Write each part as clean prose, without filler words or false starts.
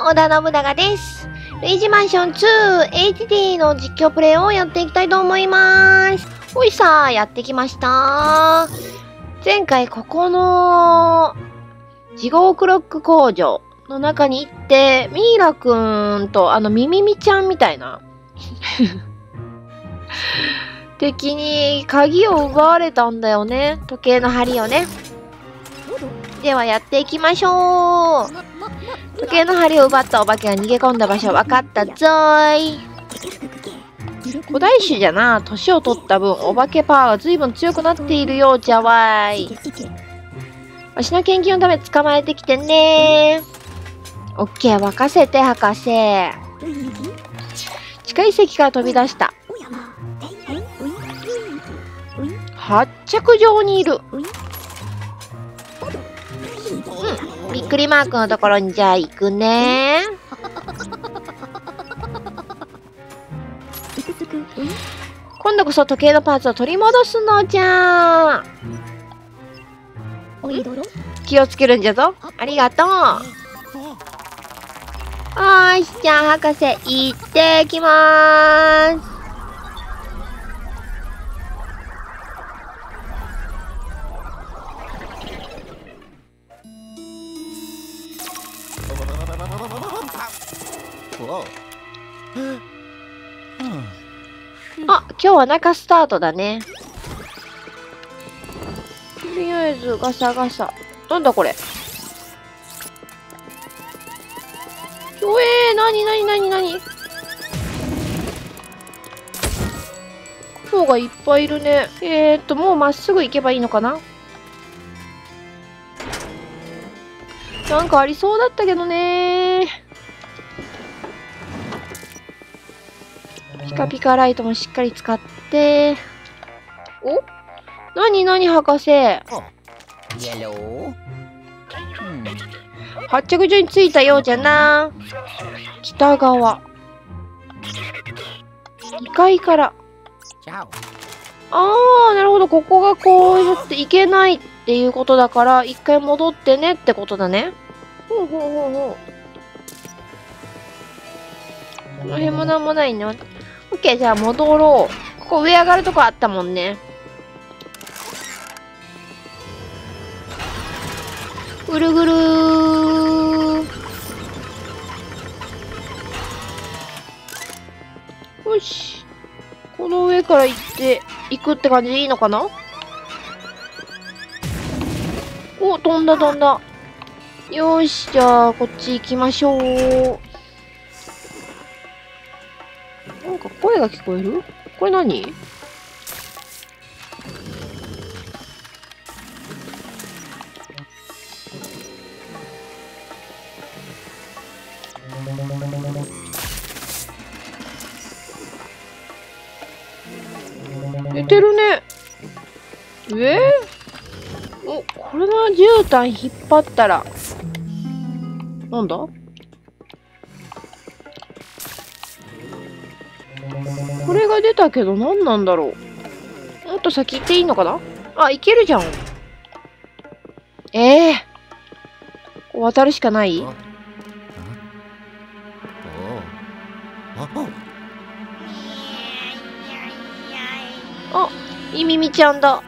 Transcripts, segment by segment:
織田信長です。ルイージマンション 2HD の実況プレイをやっていきたいと思います。ほいさー、やってきました。前回ここの地獄ロック工場の中に行って、ミイラくんとミミミちゃんみたいな敵に鍵を奪われたんだよね。時計の針をね。ではやっていきましょう。時計の針を奪ったお化けが逃げ込んだ場所分かったぞーい。古代種じゃな、年を取った分お化けパワーが随分強くなっているようじゃわーい。わしの研究のため捕まえてきてねー。オッケー、任せて博士。地下遺跡から飛び出した。発着場にいる。びっくりマークのところにじゃあ行くね。今度こそ時計のパーツを取り戻すのじゃ。気をつけるんじゃぞ。ありがとう。よし、じゃあ博士行ってきまーす。今日は中スタートだね。とりあえずガサガサ。なんだこれ。なに雲がいっぱいいるね。もうまっすぐ行けばいいのかな。なんかありそうだったけどね。ピカピカライトもしっかり使って。お？なに博士。発着所に着いたようじゃな。北側。2階から。なるほど。ここがこうやって行けないっていうことだから、一回戻ってねってことだね。この辺もなんもないの。オッケー、じゃあ戻ろう。ここ上上がるとこあったもんね。ぐるぐるー。よし。この上から行くって感じでいいのかな？お、飛んだ。よし、じゃあこっち行きましょう。なんか声が聞こえる？これ何？寝てるね。お、これの絨毯引っ張ったら。なんだ？これが出たけど何なんだろう。もっと先行っていいのかな？あ、行けるじゃん。こう渡るしかない？あ、ミミミちゃんだ。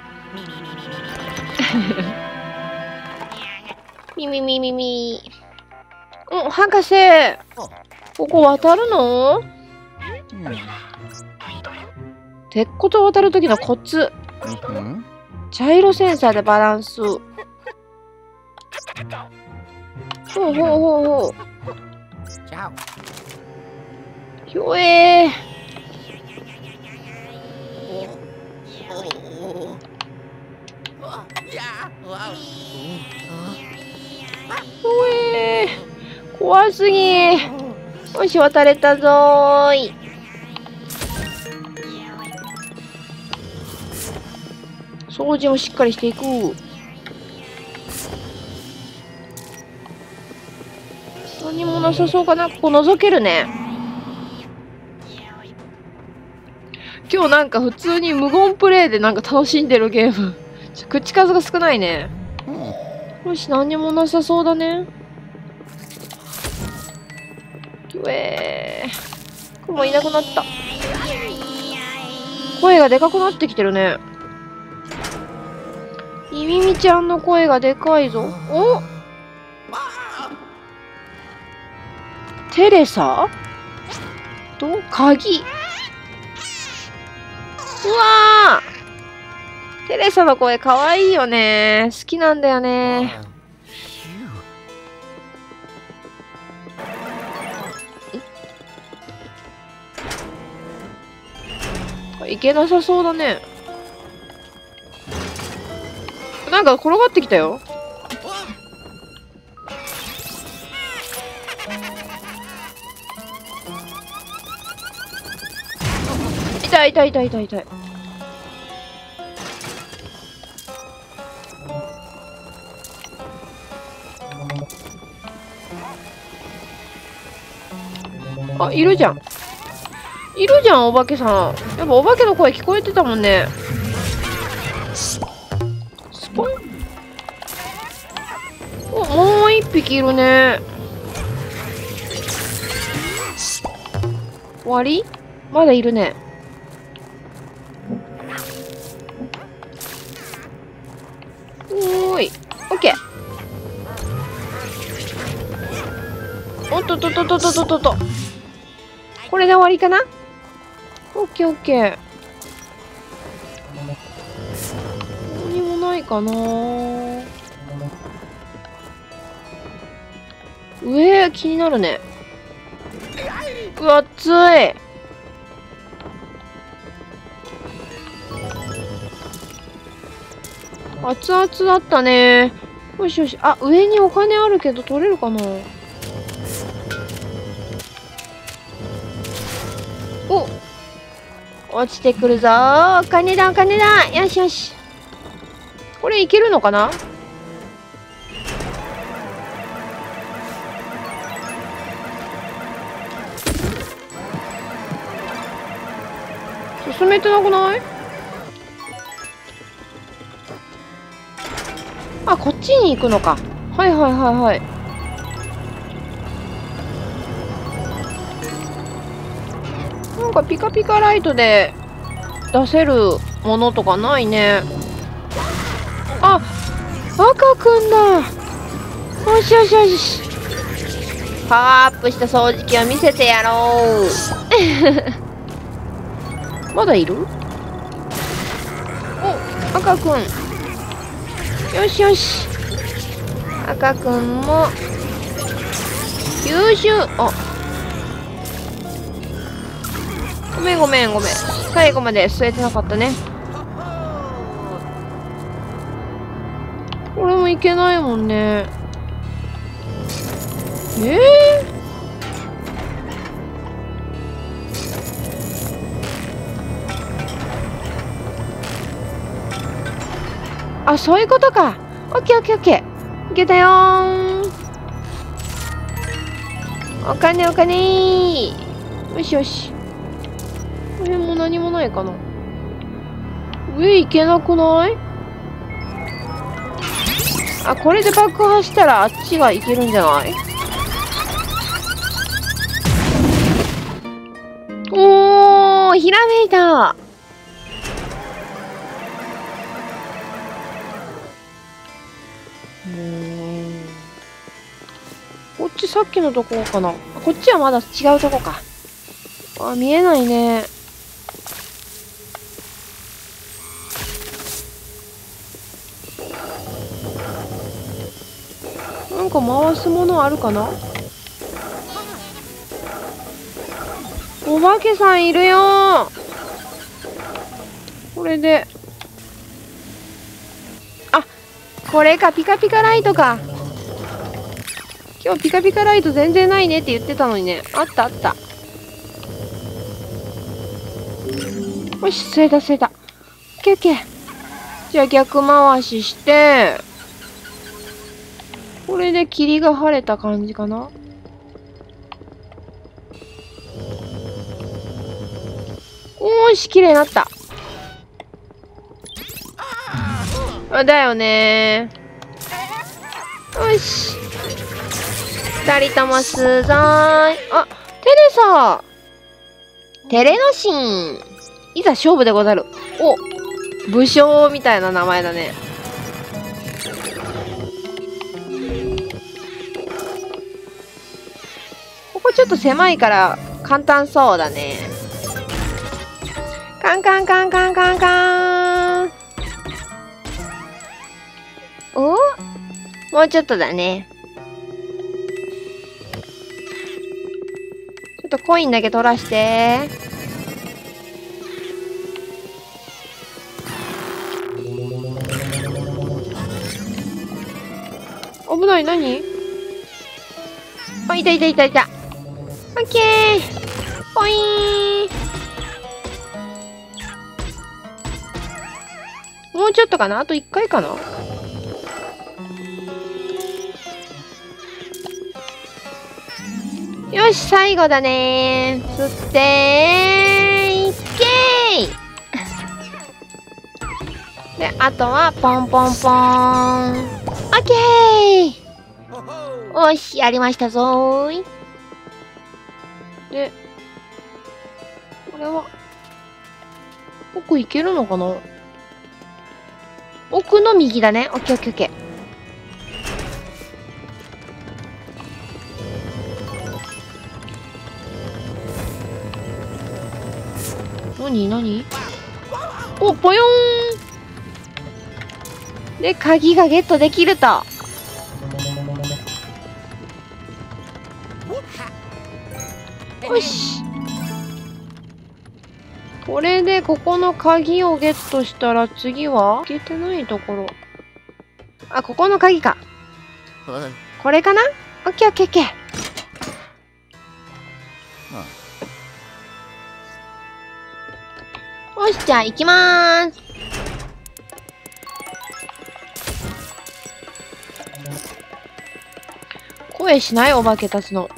ミミミミミ。博士。ここ渡るの？鉄骨を渡るときのコツ。ジャイロセンサーでバランス。ほう。ひょ怖すぎ。よし、渡れたぞーい。掃除もしっかりしていく。何もなさそうかな。ここ覗けるね。今日なんか普通に無言プレイでなんか楽しんでるゲーム。口数が少ないね。よし、何もなさそうだね。 うえー。雲いなくなった。声がでかくなってきてるね。みみみちゃんの声がでかいぞ。お、テレサと鍵。うわー、テレサの声かわいいよね。好きなんだよね。いけなさそうだね。なんか転がってきたよ。痛い痛い痛い痛い痛い。あ、いるじゃん。いるじゃん、お化けさん。やっぱお化けの声聞こえてたもんね。スポン。お、もう一匹いるね。終わり？まだいるね。おーい。オッケー。おっとっとっとっとっとっとっと。これで終わりかな？オッケーオッケー。何もないかな。上気になるね。うわ、熱い。熱々だったね。よしよし。あ、上にお金あるけど取れるかな。お、落ちてくるぞー。お金だお金だ。よしよし。これいけるのかな。進めてなくない？あ、こっちに行くのか。はいはいはいはい。なんかピカピカライトで出せるものとかないね。あ、赤くんだ。よしよしよし。パワーアップした掃除機を見せてやろう。まだいる？お、赤くん。よしよし。赤くんも優秀。あ、ごめんごめんごめん。最後まで据えてなかったね。これもいけないもんね。あ、そういうことか。オッケーオッケーオッケー。いけたよー。お金お金。よしよし。これも何もないかな。上行けなくない？あ、これで爆破したらあっちが行けるんじゃない？おー、ひらめいた。こっちさっきのとこかな。こっちはまだ違うとこか。あ、見えないね。なんか回すものあるかな。お化けさんいるよー。これで。あ、これか、ピカピカライトか。今日ピカピカライト全然ないねって言ってたのにね。あったあった。よし、吸えた吸えた。オッケーオッケー。じゃあ逆回しして、これで霧が晴れた感じかな。おーし、綺麗になった。あ、だよねー。よし。二人ともすざーい。あ、 テレサテレノシン、いざ勝負でござる。お、武将みたいな名前だね。ここちょっと狭いから簡単そうだね。カンカンカンカンカンカン。お、もうちょっとだね。ちょっとコインだけ取らして。危ない、何？あ、いたいたいたいた。オッケー。ポイーン。もうちょっとかな？あと1回かな？よし、最後だねー。吸ってー。いっけー。で、あとは、ポンポンポーン。オッケー。おし、やりましたぞーい。で、これは、奥行けるのかな？奥の右だね。オッケーオッケーオッケー。何？お、ぽよーん。で、鍵がゲットできると。よし。これでここの鍵をゲットしたら次は開けてないところ。あ、ここの鍵か。これかな？オッケーオッケーオッケー。よし、じゃあ行きまーす。声しない？お化けたちの。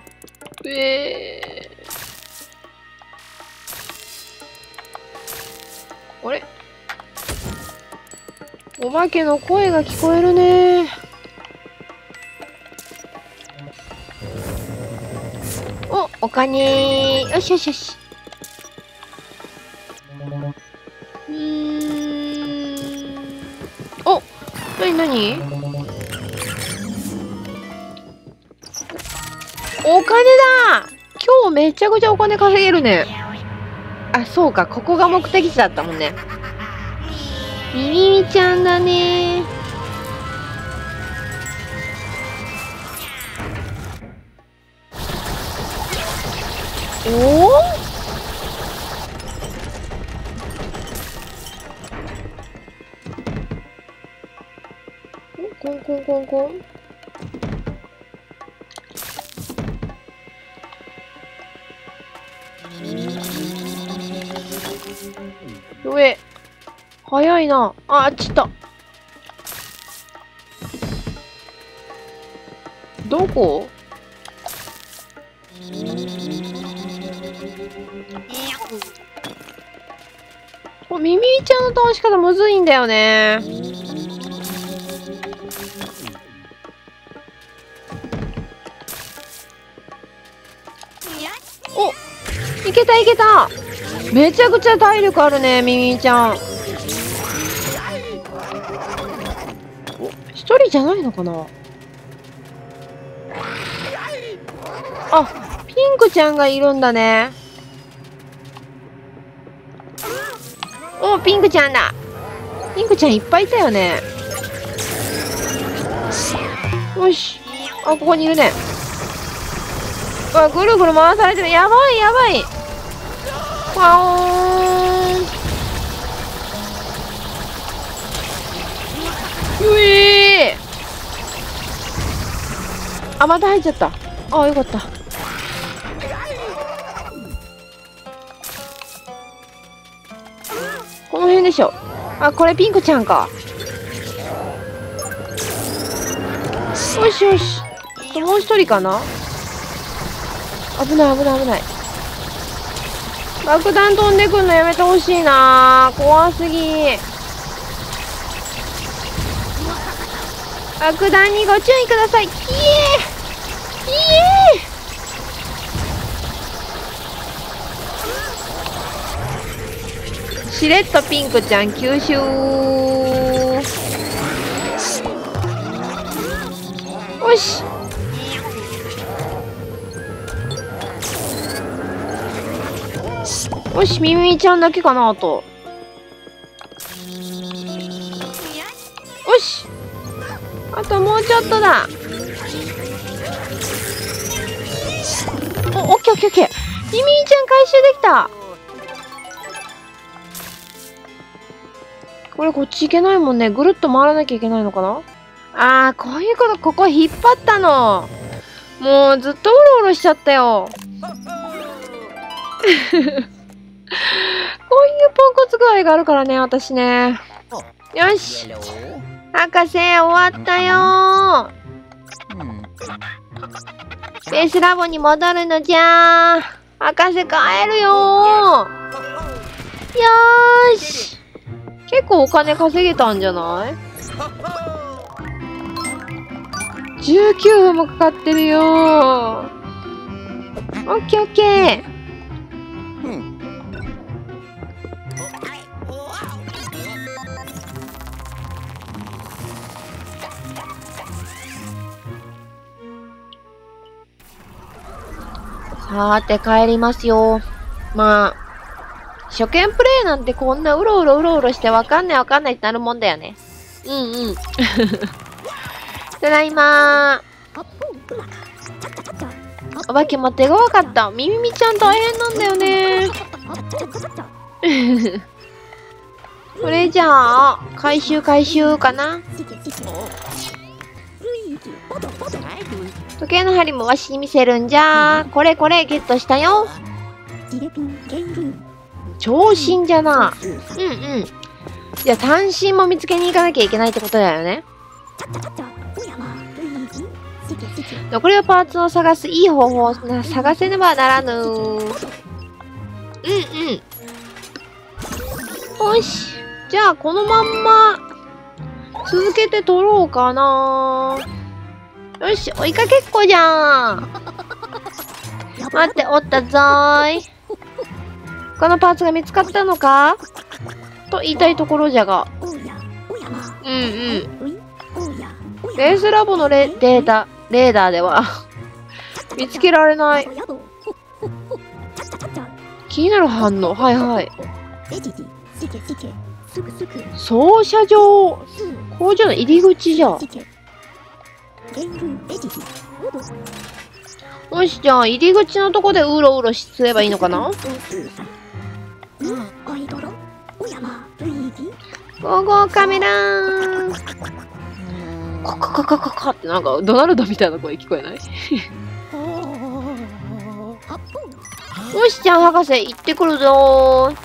あれ？お化けの声が聞こえるね。お、お金ー。よしよしよし。お、なにお金だ。今日めちゃくちゃお金稼げるね。あ、そうか。ここが目的地だったもんね。ミミミちゃんだね。おお？コンコンコンコン。上。早いな。あっち行った。どこ？ミミミちゃんの倒し方むずいんだよね。お、いけたいけた。めちゃくちゃ体力あるね、ミミミちゃん。お、一人じゃないのかな。あ、ピンクちゃんがいるんだね。お、ピンクちゃんだ。ピンクちゃんいっぱいいたよね。よし。あ、ここにいるね。うわ、ぐるぐる回されてる。やばいやばい。わおーん。うえー。あ、また入っちゃった。あ、よかった。この辺でしょ。あ、これピンクちゃんか。よしよし。もう一人かな。危ない危ない危ない。爆弾飛んでくんのやめてほしいな。怖すぎ。爆弾にご注意ください。いえいえ。 しれっとピンクちゃん吸収。よし。よし、ミミちゃんだけかな、あと。よし。あともうちょっとだ。オッケーオッケーオッケー。ミミちゃん回収できた。これこっち行けないもんね。ぐるっと回らなきゃいけないのかな。あー、こういうこと、ここ引っ張ったの。もうずっとうろうろしちゃったよ。こういうポンコツ具合があるからね、私ね。よし。博士、終わったよー。ベースラボに戻るのじゃー。博士、帰るよー。よーし。結構お金稼げたんじゃない？ 19 分もかかってるよー。オッケーオッケー。さーて帰りますよ。まあ、初見プレイなんてこんなうろうろしてわかんないってなるもんだよね。うんうん。ただいまー。お化けも手強かった。ミミミちゃん大変なんだよね。それじゃあ、回収かな。時計の針もわしに見せるんじゃ。これゲットしたよ。長身じゃな。うんうん。じゃあ単身も見つけに行かなきゃいけないってことだよね。残りのパーツを探すいい方法を探せねばならぬ。うんうん。よし。じゃあこのまんま続けて取ろうかな。よし、追いかけっこじゃん。待って、おったぞーい。他のパーツが見つかったのかと言いたいところじゃが。うんうん。レースラボのレーダーでは見つけられない。気になる反応。はいはい。操車場。工場の入り口じゃ。よし、じゃあ入り口のとこでうろうろすればいいのかな。ゴーゴーカメラーン。カってなんかドナルドみたいな声聞こえない？よし、じゃあ博士行ってくるぞ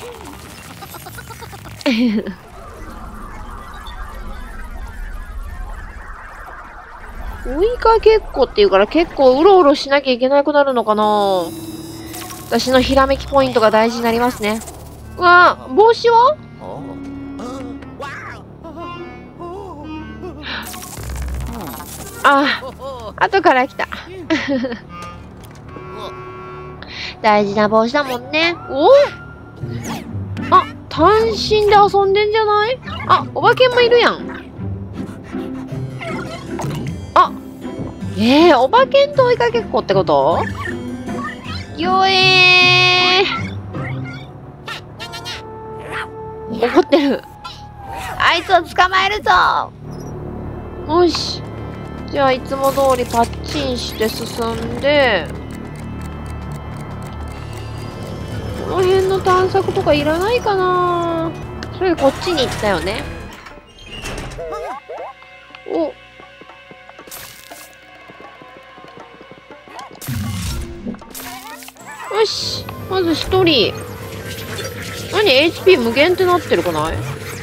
ー。追いかけっこっていうから結構うろうろしなきゃいけなくなるのかな。私のひらめきポイントが大事になりますね。うわぁ、帽子は？あ、後から来た。大事な帽子だもんね。お？あ、単身で遊んでんじゃない？あ、お化けもいるやん。あ、お化けんと追いかけっこってこと？よ怒ってる。あいつを捕まえるぞ。よし。じゃあいつも通りパッチンして進んで、この辺の探索とかいらないかな。それでこっちに行ったよね。お。よし。まず一人。何 ?HP 無限ってなってるかない？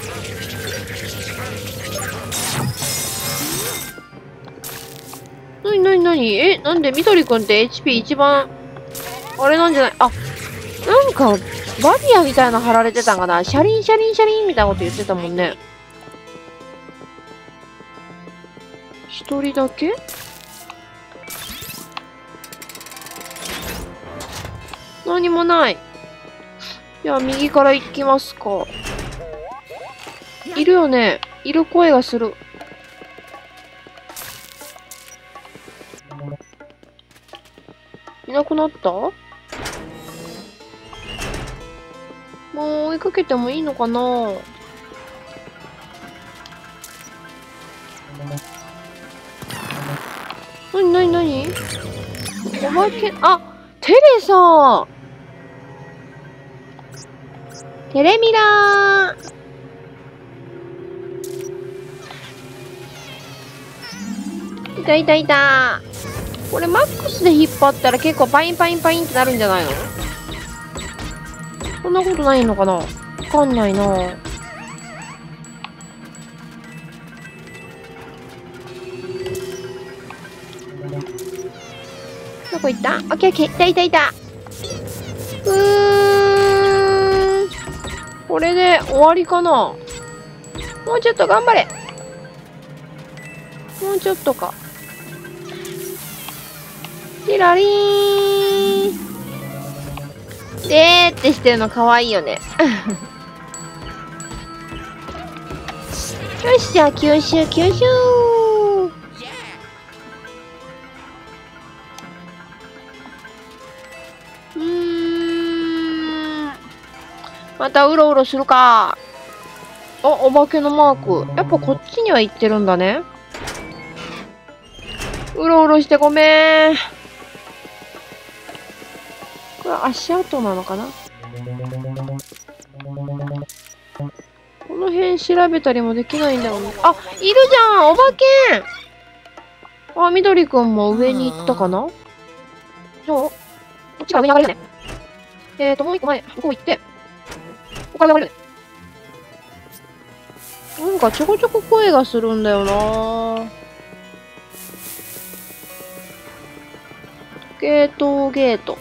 なになんでみどりくんって HP 一番、あれなんじゃない？あ、なんか、バリアみたいなの貼られてたんかな？シャリンみたいなこと言ってたもんね。一人だけ？何もない。 じゃあ、右から行きますか。いるよね。いる声がする。いなくなった？もう追いかけてもいいのかな？なにお化け、あ、テレさん、テレミラー。いたいたいた。これマックスで引っ張ったら結構パインパインパインってなるんじゃないの？そんなことないのかな？わかんないな。どこ行った？オッケーオッケー。いたいたいた。これで終わりかな？もうちょっと頑張れ。もうちょっとか。チラリーン。でーってしてるのかわいいよね。よし、じゃあ吸収吸収。またうろうろするか。お化けのマーク。やっぱこっちには行ってるんだね。うろうろしてごめん。これ足跡なのかな？この辺調べたりもできないんだよね。あ、いるじゃん、お化け。あ、みどりくんも上に行ったかな？こっちが上に上がれるね。もう一個前、向こう行って。ここから上がれるね。なんかちょこちょこ声がするんだよな。ゲートゲート。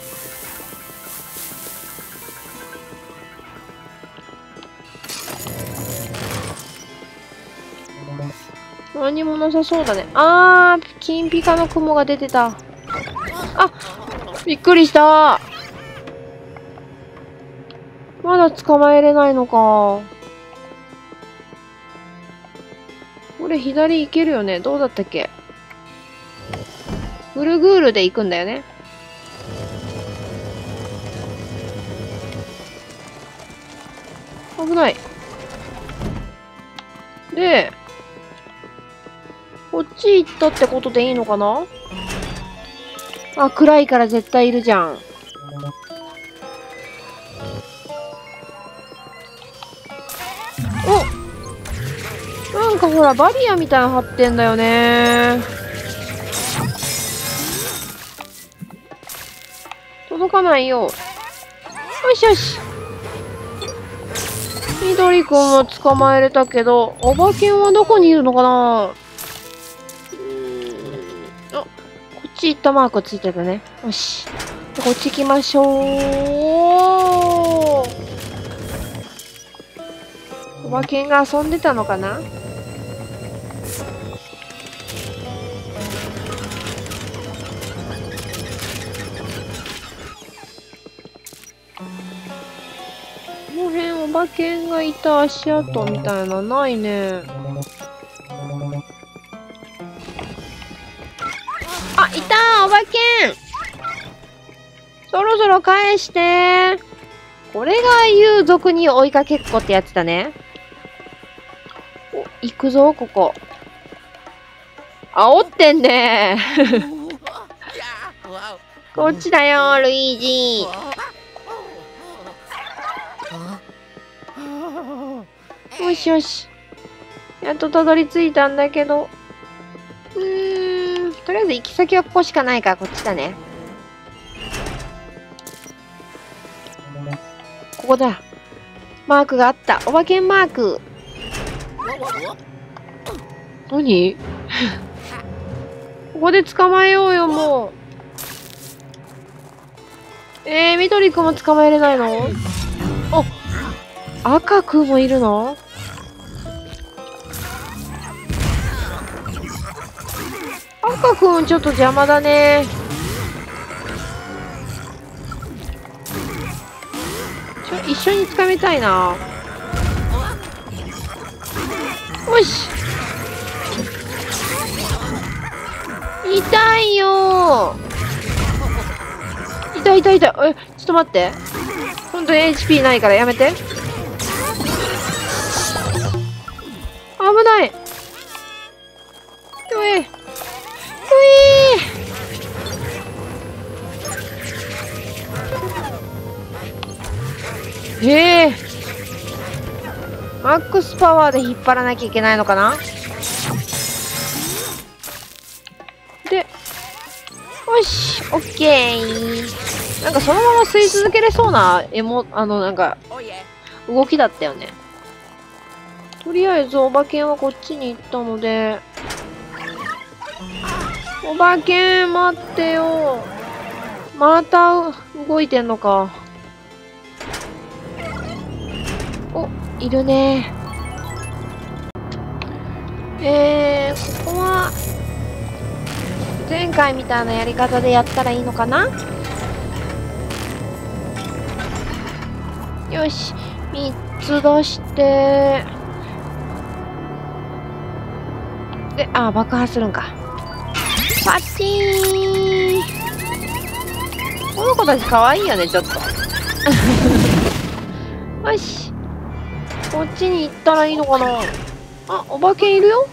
何もなさそうだね。金ピカの雲が出てた。あ、びっくりした。まだ捕まえれないのか。これ左行けるよね。どうだったっけ？ぐるぐるで行くんだよね。危ない。で、こっち行ったってことでいいのかな？あ、暗いから絶対いるじゃん。お！なんかほら、バリアみたいなの張ってんだよね。届かないよ。よしよし。みどりくんは捕まえれたけど、おばけんはどこにいるのかな？こっち行ったマークついてたね。よし。こっち行きましょう。おばけんが遊んでたのかな？この辺おばけんがいた足跡みたいなないね。あ、いたー、おばけん。そろそろ返してー。これが言う俗に追いかけっこってやつだね。お、行くぞ、ここ。煽ってんねー。こっちだよ、ルイージ。よしよし。やっとたどり着いたんだけど。とりあえず行き先はここしかないから、こっちだね。ここだ。マークがあった。おばけんマーク。何？ここで捕まえようよ、もう。みどりくんも捕まえれないの？お、赤くんもいるの？赤くんちょっと邪魔だね。一緒に掴みたいな。よし。痛いよー。痛い痛い痛い。ちょっと待って。ほんとに HP ないからやめて。危ない。うえ。うえ。へえ。マックスパワーで引っ張らなきゃいけないのかな。で、よし、オッケー。なんかそのまま吸い続けれそうななんか、動きだったよね。とりあえず、おばけんはこっちに行ったので、おばけん、待ってよ。また、動いてんのか。お、いるね。ここは、前回みたいなやり方でやったらいいのかな。よし、3つ出して、で、爆破するんか。パッチーン。この子たち可愛いよね、ちょっと。よし。こっちに行ったらいいのかな。お化けいるよ。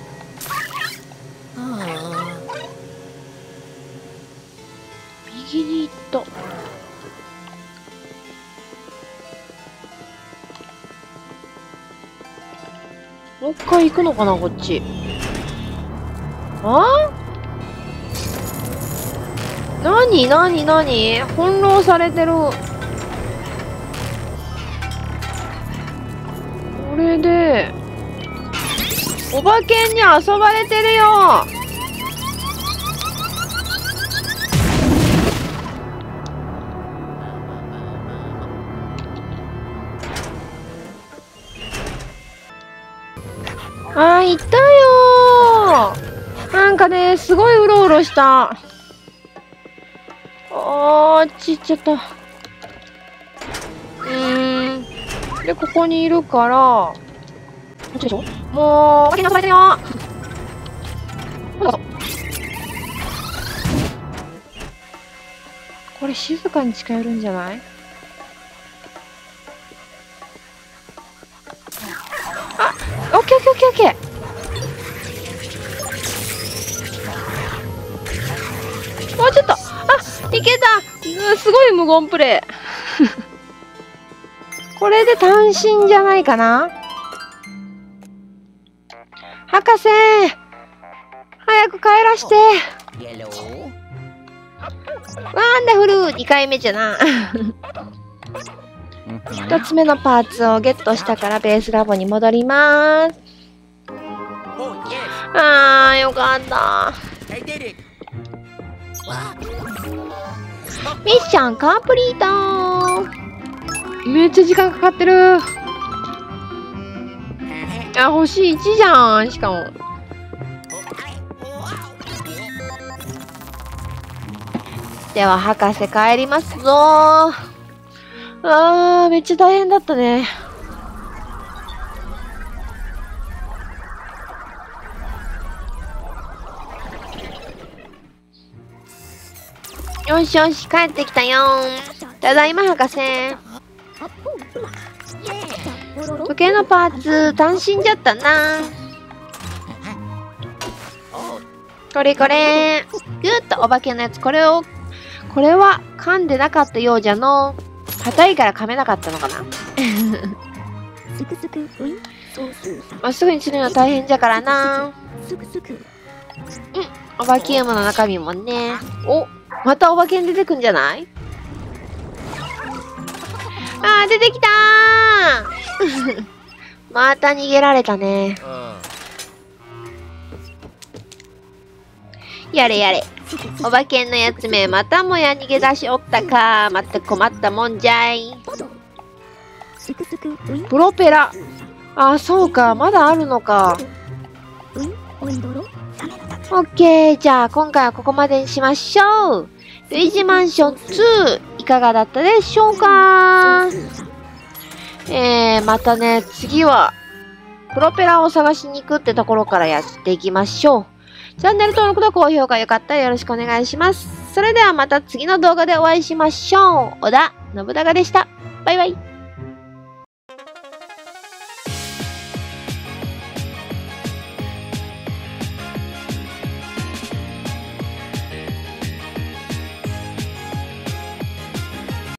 右に行った。もう一回行くのかな、こっち。なに翻弄されてる。これで、お化けに遊ばれてるよ。いたよー。なんかね、すごいうろうろした。あっち行っちゃった。で、ここにいるから、こっちでしょ。もう、お化けに遊ばれてるよ。これ静かに近寄るんじゃない？オッケーオッケーオッケーオッケー。もうちょっと。いけた。すごい無言プレイ。これで単身じゃないかな。博士、早く帰らして。ワンダフル、2回目じゃな。2つ目のパーツをゲットしたからベースラボに戻ります。よかった。ミッションコンプリート。めっちゃ時間かかってる。星1じゃん、しかも。では博士帰りますぞ。めっちゃ大変だったね。よしよし、帰ってきたよ。ただいま博士。時計のパーツ単身じゃったな。これこれ。ぐーっとお化けのやつ、これは噛んでなかったようじゃの。硬いから噛めなかったのかな。まっすぐにするのは大変じゃからな。お化け馬の中身もね。またお化けに出てくんじゃない？出てきたー。また逃げられたね。やれやれ。お化けのやつめ、またもや逃げ出しおったか。また困ったもんじゃい。プロペラ。そうか。まだあるのか。オッケー。じゃあ、今回はここまでにしましょう。ルイージマンション2、いかがだったでしょうか？ またね、次は、プロペラを探しに行くってところからやっていきましょう。チャンネル登録と高評価よかったらよろしくお願いします。それではまた次の動画でお会いしましょう。織田信長でした。バイバイ。